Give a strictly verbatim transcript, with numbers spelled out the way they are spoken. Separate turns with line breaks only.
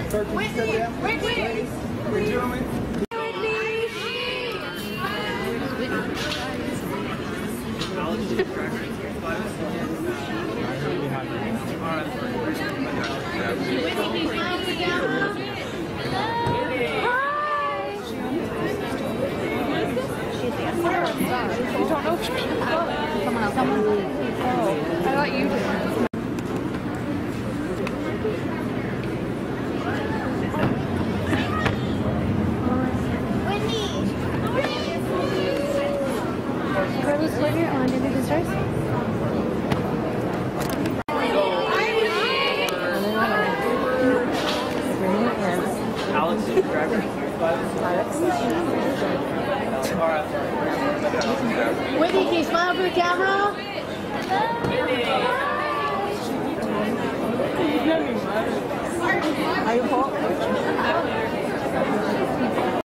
Whitney! Whitney! Whitney!
You don't know if she's someone else. Someone. Oh, I thought you did.
Witney! Carlos, what are you on? Did you do stars?
Alex, the driver.
Whitney, can you smile for the camera?
Witney.